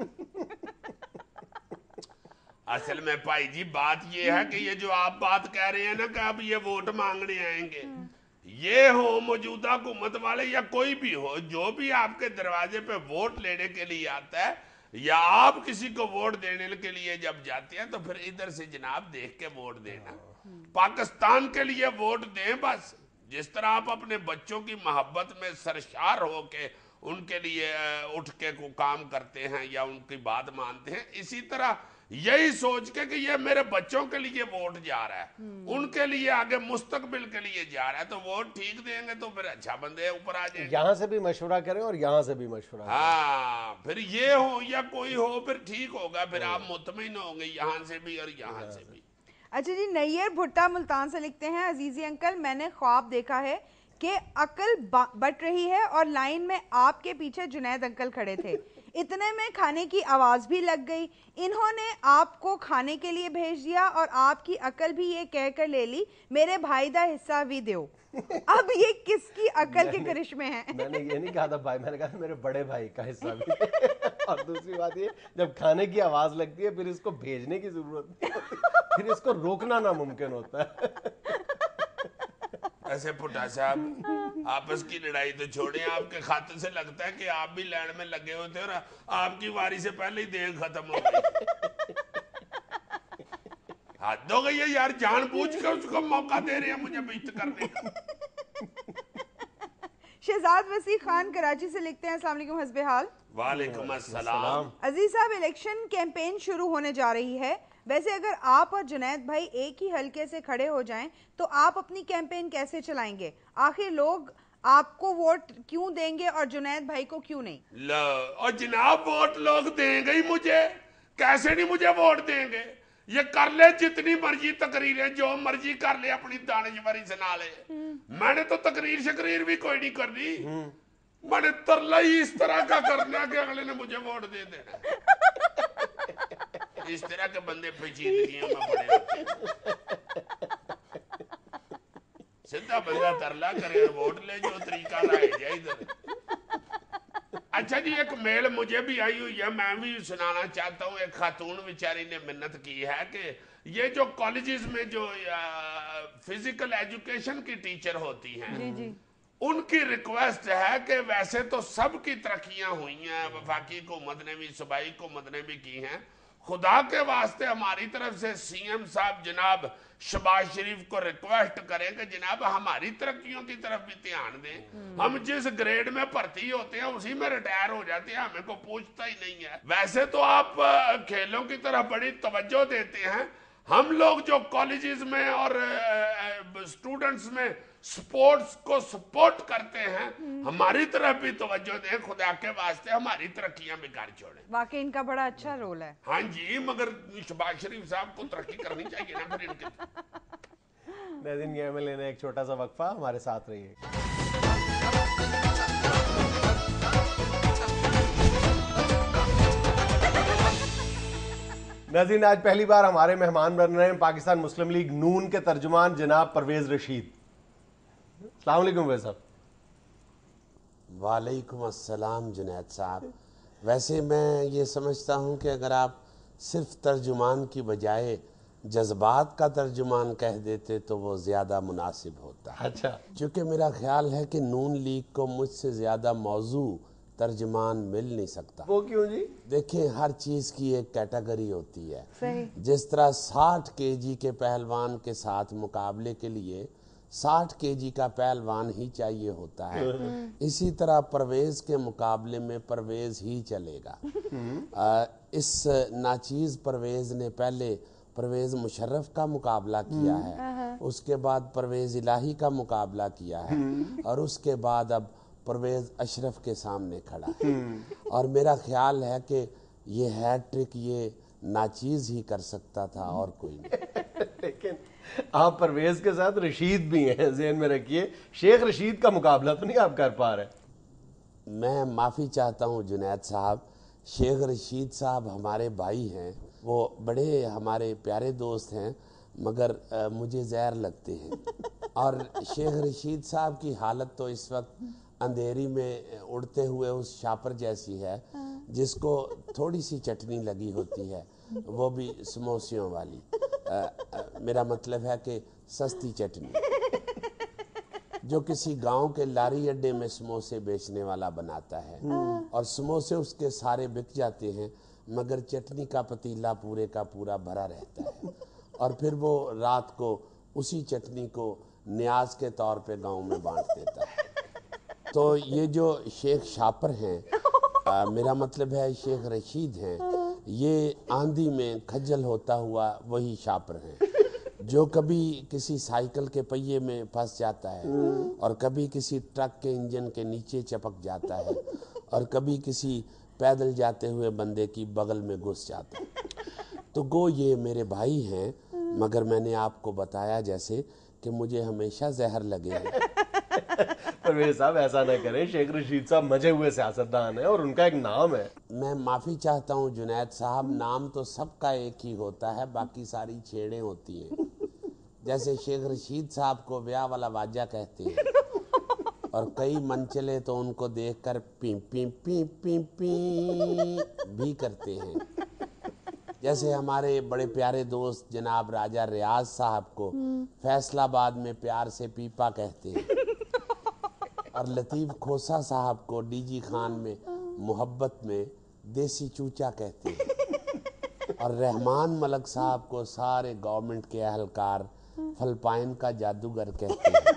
B: اصل میں بھائی جی بات یہ ہے کہ یہ جو آپ بات کہہ رہے ہیں نا کہ اب یہ ووٹ مانگنے آئیں گے, یہ ہو موجودہ حکومت والے یا کوئی بھی ہو, جو بھی آپ کے دروازے پہ ووٹ لینے کے لیے آتا ہے یا آپ کسی کو ووٹ دینے کے لیے جب جاتے ہیں تو پھر ادھر سے جناب دیکھ کے ووٹ دینا. پاکستان کے لیے ووٹ دیں بس. جس طرح آپ اپنے بچوں کی محبت میں سرشار ہو کے ان کے لیے اٹھ کے کو کام کرتے ہیں یا ان کی بات مانتے ہیں, اسی طرح یہی سوچ کے کہ یہ میرے بچوں کے لیے ووٹ جا رہا ہے, ان کے لیے آگے مستقبل کے لیے جا رہا ہے, تو ووٹ ٹھیک دیں گے تو پھر اچھا بندے اوپر آ جائیں گے.
A: یہاں سے بھی مشورہ کریں اور یہاں سے بھی مشورہ کریں.
B: ہاں پھر یہ ہو یا کوئی ہو پھر ٹھیک ہوگا, پھر آپ مطمئن ہوں گے یہاں سے بھی اور یہاں سے بھی.
C: اچھا جی, نیر بھٹا ملتان سے لکھتے ہیں, عزیزی انکل میں نے خواب دیکھا ہے کہ عقل بٹ رہی ہے اور لائن میں آپ کے پیچھے جنید انکل کھڑے تھے, اتنے میں کھانے کی آواز بھی لگ گئی, انہوں نے آپ کو کھانے کے لیے بھیج دیا اور آپ کی عقل بھی یہ کہہ کر لے لی میرے بھائی دا حصہ بھی دیو. اب یہ کس کی عقل کے کرشمے ہیں؟
A: میں نے یہ نہیں کہا تھا بھائی, میں نے کہا تھا میرے بڑے بھائی کا حصہ بھی. اور دوسری بات یہ, جب کھانے کی آواز لگتی ہے پھر اس کو بھیجنے کی ضرورت نہیں ہوتی, پھر اس کو روکنا ناممکن ہوتا ہے.
B: ایسے پٹا صاحب آپس کی لڑائی تو چھوڑیں, آپ کے خاطر سے لگتا ہے کہ آپ بھی لینڈ میں لگے ہوتے اور آپ کی واری سے پہلے ہی دیر ختم ہو گئی. حد ہو گئی ہے یار, جان بوجھ کر اس کو موقع دے رہے ہیں مجھے بیعت کرنے کا.
C: شہزاد وسیع خان کراچی سے لکھتے ہیں, السلام علیکم حسب حال.
B: وعلیکم السلام.
C: عزیز صاحب, الیکشن کیمپین شروع ہونے جا رہی ہے, ویسے اگر آپ اور جنید بھائی ایک ہی حلقے سے کھڑے ہو جائیں تو آپ اپنی کیمپین کیسے چلائیں گے؟ آخر لوگ آپ کو ووٹ کیوں دیں گے اور جنید بھائی کو کیوں نہیں؟
B: اور جناب ووٹ لوگ دیں گے ہی مجھے, کیسے نہیں مجھے ووٹ دیں گے؟ یہ کر لے جتنی مرضی تقریریں, جو مرضی کر لے, اپنی دانشوری سنا لے. میں نے تو تقریر شکریر بھی کوئی نہیں کرنی, میں نے ترلا ہی اس طرح کا کرنا کہ اگلے نے مجھے ووٹ دے دینا. اس طرح کے بندے پیچیدگیوں میں پڑے ہوتے ہیں. سیدھا بندہ ترلا کرے, ووٹ لے, جو طریقہ رائے جائے ادھر. اچھا جی, ایک میل مجھے بھی آئی ہوئی ہے, میں بھی سنانا چاہتا ہوں. ایک خاتون بیچاری نے منت کی ہے کہ یہ جو کالجز میں جو فزیکل ایجوکیشن کی ٹیچر ہوتی ہیں, ان کی ریکویسٹ ہے کہ ویسے تو سب کی ترقیاں ہوئی ہیں, وفاقی حکومت نے بھی, صوبائی حکومت نے بھی کی ہیں, خدا کے واسطے ہماری طرف سے سی ایم صاحب جناب شہباز شریف کو ریکویسٹ کریں کہ جناب ہماری ترقیوں کی طرف بھی دھیان دیں. ہم جس گریڈ میں بھرتی ہوتے ہیں اسی میں ریٹائر ہو جاتے ہیں, ہمیں کو پوچھتا ہی نہیں ہے. ویسے تو آپ کھیلوں کی طرف بڑی توجہ دیتے ہیں, ہم لوگ جو کالجز میں اور اسٹوڈنٹس میں स्पोर्ट्स को सपोर्ट करते हैं, हमारी तरफ भी तवज्जो दें, खुदा के वास्ते हमारी तरक्कियां भी कर छोड़ें।
C: वाकई इनका बड़ा अच्छा रोल है।
B: हाँ जी, मगर शहबाज शरीफ साहब को तरक्की करनी चाहिए ना फिर इनके।
A: नाज़रीन, ये हमें लेने एक छोटा सा वक्फा, हमारे साथ रहिए। नाज़रीन, आज पहली बार हमारे मेहमान बन रहे हैं पाकिस्तान मुस्लिम लीग नून के तर्जुमान जनाब परवेज रशीद। अस्सलाम वालेकुम भाई साहब।
D: वालेकुम अस्सलाम जुनैद साहब। वैसे मैं ये समझता हूँ कि अगर आप सिर्फ तर्जुमान की बजाय जज्बात का तर्जुमान कह देते तो वो ज़्यादा मुनासिब होता।
A: अच्छा,
D: क्योंकि मेरा ख्याल है कि नून लीग को मुझसे ज़्यादा मौजू तर्जुमान मिल नहीं सकता।
A: वो क्यों जी?
D: देखिए, हर चीज़ की एक कैटेगरी होती है।
C: सही।
D: जिस तरह 60 केजी के पहलवान के साथ मुकाबले के लिए 60 केजी का पहलवान ही चाहिए होता है, इसी तरह परवेज के मुकाबले में परवेज ही चलेगा। इस नाचीज़ परवेज ने पहले परवेज मुशर्रफ का मुकाबला किया है, उसके बाद परवेज इलाही का मुकाबला किया है, और उसके बाद अब परवेज अशरफ के सामने खड़ा है। और मेरा ख्याल है कि ये हैट्रिक ये नाचीज़ ही कर सकता था और कोई नहीं।
A: लेकिन आप परवेज के साथ रशीद भी हैं, ज़हन में रखिए। शेख रशीद का मुकाबला तो नहीं आप कर पा रहे।
D: मैं माफ़ी चाहता हूँ जुनैद साहब, शेख रशीद साहब हमारे भाई हैं, वो बड़े हमारे प्यारे दोस्त हैं, मगर मुझे ज़हर लगते हैं। और शेख रशीद साहब की हालत तो इस वक्त अंधेरी में उड़ते हुए उस शापर जैसी है जिसको थोड़ी सी चटनी लगी होती है, वो भी समोसियों वाली। मेरा मतलब है कि सस्ती चटनी, जो किसी गांव के लारी अड्डे में समोसे बेचने वाला बनाता है, और समोसे उसके सारे बिक जाते हैं, मगर चटनी का पतीला पूरे का पूरा भरा रहता है, और फिर वो रात को उसी चटनी को न्याज के तौर पे गांव में बांट देता है। तो ये जो शेख शापर हैं, मेरा मतलब है शेख रशीद हैं, ये आंधी में खज्जल होता हुआ वही शापर हैं जो कभी किसी साइकिल के पहिए में फंस जाता है, और कभी किसी ट्रक के इंजन के नीचे चपक जाता है, और कभी किसी पैदल जाते हुए बंदे की बगल में घुस जाता है। तो गो ये मेरे भाई हैं, मगर मैंने आपको बताया जैसे कि मुझे हमेशा जहर लगे हैं।
A: परवेज साहब, ऐसा ना करें। शेख रशीद साहब मजे हुए सियासतदान है और उनका एक नाम है।
D: मैं माफ़ी चाहता हूँ जुनैद साहब, नाम तो सबका एक ही होता है, बाकी सारी छेड़ें होती हैं। जैसे शेख रशीद साहब को ब्याह वाला वाजा कहते हैं, और कई मनचले तो उनको देखकर पी पी पी पी पी भी करते हैं। जैसे हमारे बड़े प्यारे दोस्त जनाब राजा रियाज साहब को फैसलाबाद में प्यार से पीपा कहते हैं, और लतीफ़ खोसा साहब को डीजी खान में मोहब्बत में देसी चूचा कहते हैं, और रहमान मलक साहब को सारे गवर्नमेंट के अहलकार फलपाइन का जादूगर कहते हैं।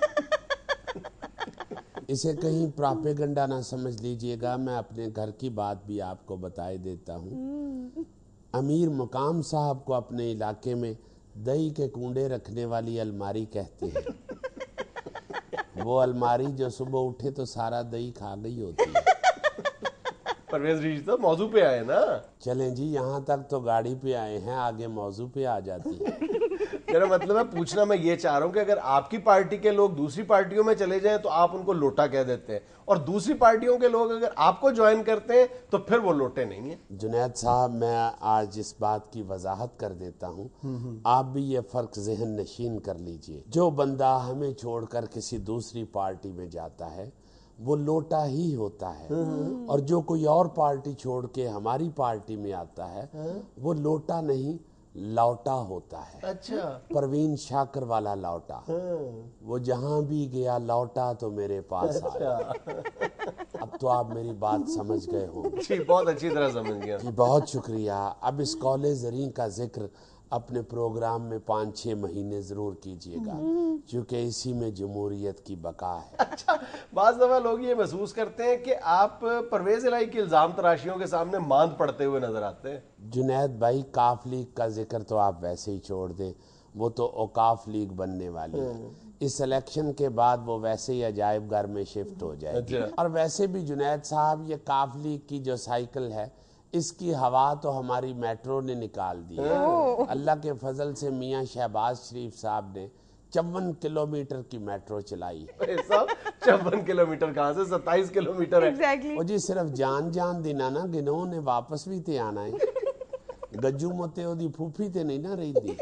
D: इसे कहीं प्रोपेगेंडा ना समझ लीजिएगा, मैं अपने घर की बात भी आपको बताए देता हूँ। अमीर मुकाम साहब को अपने इलाके में दही के कूंडे रखने वाली अलमारी कहते हैं। वो अलमारी जो सुबह उठे तो सारा दही खा गई होती है।
A: परवेज रशीद साहब मौजू पे आए ना।
D: चलें जी, यहाँ तक तो गाड़ी पे आए हैं, आगे मौजू पे आ जाती है।
A: मेरा मतलब है पूछना मैं ये चाह रहा हूँ कि अगर आपकी पार्टी के लोग दूसरी पार्टियों में चले जाएं तो आप उनको लोटा कह देते हैं, और दूसरी पार्टियों के लोग अगर आपको ज्वाइन करते हैं तो फिर वो लोटे नहीं है।
D: जुनैद साहब, मैं आज इस बात की वजाहत कर देता हूँ, आप भी ये फर्क जहन नशीन कर लीजिए। जो बंदा हमें छोड़कर किसी दूसरी पार्टी में जाता है वो लोटा ही होता है, और जो कोई और पार्टी छोड़ के हमारी पार्टी में आता है वो लोटा नहीं लौटा होता है।
A: अच्छा,
D: परवीन शाकर वाला लौटा। वो जहां भी गया लौटा तो मेरे पास आया। अब तो आप मेरी बात समझ गए होंगे।
A: जी, बहुत अच्छी तरह समझ गया।
D: जी, बहुत शुक्रिया। अब इस कॉलेज ज़रीं का जिक्र अपने प्रोग्राम में 5-6 महीने ज़रूर कीजिएगा, क्योंकि इसी में जमहूरियत की बका है।
A: अच्छा, बाज़ दफ़ा लोग ये महसूस करते हैं कि आप परवेज इलाही की इल्ज़ाम तराशियों के सामने मांद पड़ते हुए नजर आते हैं।
D: जुनैद भाई, काफ लीग का जिक्र तो आप वैसे ही छोड़ दें, वो तो औकाफ लीग बनने वाली है। इस इलेक्शन के बाद वो वैसे ही अजायब घर में शिफ्ट हो जाएगी। और वैसे भी जुनैद साहब, ये काफली की जो साइकिल है, इसकी हवा तो हमारी मेट्रो ने निकाल दी है। अल्लाह के फजल से मियाँ शहबाज शरीफ साहब ने 54 किलोमीटर की मेट्रो चलाई।
A: 54 किलोमीटर कहाँ से, 27 किलोमीटर है।
C: Exactly.
D: वो जी सिर्फ जान देना ना, गिनो ने वापस भी ते आना है। गज्जू मोते ओदी फूफी ते नहीं ना रही थी।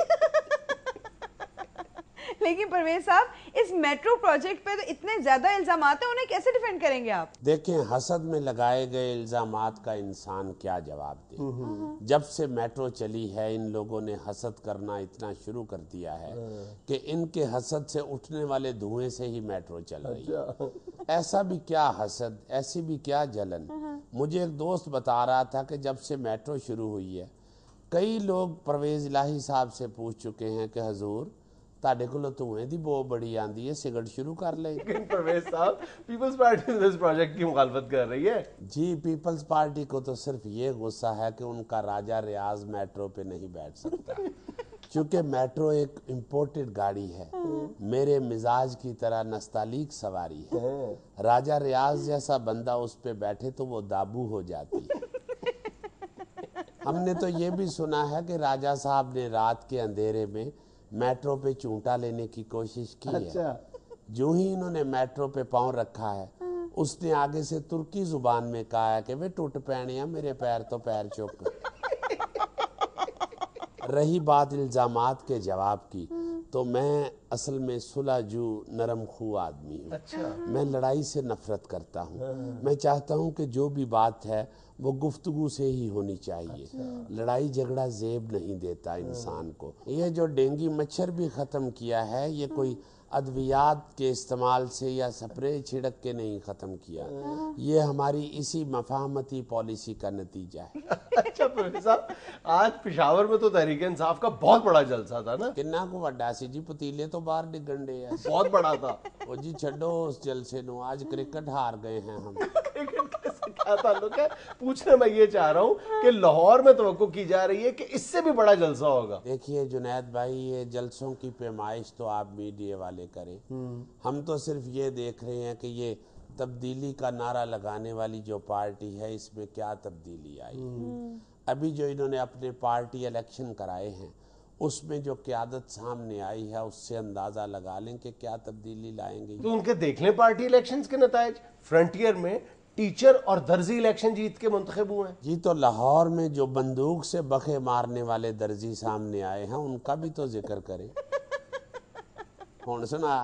C: लेकिन परवेज साहब, इस मेट्रो प्रोजेक्ट पे तो इतने ज्यादा इल्जामात हैं, उन्हें कैसे डिफेंड करेंगे आप?
D: देखें, हसद में लगाए गए इल्जामात का इंसान क्या जवाब दे। जब से मेट्रो चली है, इन लोगों ने हसद करना इतना शुरू कर दिया है कि इनके हसद से उठने वाले धुएं से ही मेट्रो चल रही है। ऐसा भी क्या हसद, ऐसी भी क्या जलन। मुझे एक दोस्त बता रहा था कि जब से मेट्रो शुरू हुई है, कई लोग परवेज इलाही साहब से पूछ चुके हैं कि हजूर, ताड़े को धुएं दी बो बड़ी आंदी है, सिगरेट शुरू कर ले।
A: परवेज साहब, पीपल्स पार्टी इस प्रोजेक्ट की मुखालफत कर रही है।
D: जी, पीपल्स पार्टी को तो सिर्फ ये गुस्सा है कि उनका राजा रियाज मेट्रो पे नहीं बैठ सकता, क्योंकि मेट्रो एक इम्पोर्टेड गाड़ी है, मेरे मिजाज की तरह नस्तालीक सवारी है। राजा रियाज जैसा बंदा उस पे बैठे तो वो दाबू हो जाती है। हमने तो ये भी सुना है कि राजा साहब ने रात के अंधेरे में मेट्रो पे चूंटा लेने की कोशिश की है। जो ही इन्होंने मेट्रो पे पांव रखा है, उसने आगे से तुर्की जुबान में कहा है कि वे टूट पैणिया, मेरे पैर तो पैर चुक। रही बात इल्जामात के जवाब की, तो मैं असल में सुलहजू नरम खू आदमी हूँ। मैं लड़ाई से नफरत करता हूँ। मैं चाहता हूँ कि जो भी बात है वो गुफ्तगू से ही होनी चाहिए। लड़ाई झगड़ा जेब नहीं देता इंसान को। ये जो डेंगू मच्छर भी ख़त्म किया है, ये कोई अद्वियात के इस्तेमाल से या स्प्रे छिड़क के नहीं ख़त्म किया, ये हमारी इसी मफाहमती पॉलिसी का नतीजा है।
A: अच्छा परवेज साहब, आज पेशावर में तो तहरीक इंसाफ का बहुत बड़ा जलसा था ना?
D: किन्ना को वड्डा सी जी, पतीले तो बाहर डिगन डे है।
A: बहुत बड़ा था।
D: वो जी छड्डो उस जलसे नो, आज क्रिकेट हार गए हैं हम।
A: क्या ताल्लुक है? पूछने मैं ये चाह रहा हूँ कि लाहौर में तवक्को की जा रही है कि इससे भी बड़ा जलसा होगा।
D: देखिए जुनैद भाई, ये जलसों की पैमाइश तो आप मीडिया वाले करें, हम तो सिर्फ ये देख रहे हैं कि ये तब्दीली का नारा लगाने वाली जो पार्टी है, इसमें क्या तब्दीली आई। अभी जो इन्होंने अपने पार्टी इलेक्शन कराए हैं, उसमें जो क़यादत सामने आई है, उससे अंदाजा लगा लें कि क्या तब्दीली लाएंगे।
A: तो उनके देख लें पार्टी इलेक्शंस के नताइज। फ्रंटियर में टीचर और दर्जी इलेक्शन जीत के मुंतखब हुए हैं।
D: जी, तो लाहौर में जो बंदूक से बखे मारने वाले दर्जी सामने आए हैं, उनका भी तो जिक्र करें। कौन सुना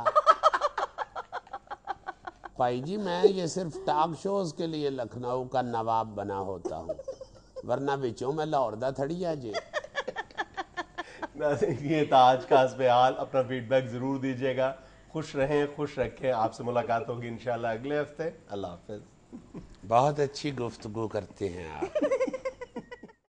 D: भाई जी, मैं ये सिर्फ टॉक शोज के लिए लखनऊ का नवाब बना होता हूँ, वरना बिचों मैं लाहौर दा थड़ी आ जे।
A: ये था आज का हस्बे हाल। अपना फीडबैक जरूर दीजिएगा। खुश रहें, खुश रखें। आपसे मुलाकात होगी इंशाल्लाह अगले हफ्ते। अल्लाह हाफिज।
D: बहुत अच्छी गुफ्तगू करते हैं आप।